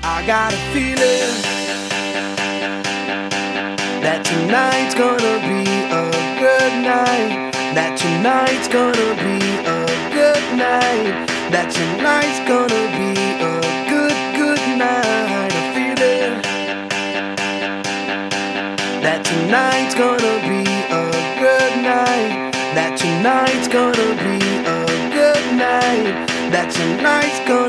I got a feeling that tonight's gonna be a good night. That tonight's gonna be a good night. That tonight's gonna be a good night. A feeling that tonight's gonna be a good night. That tonight's gonna be a good night. That tonight's gonna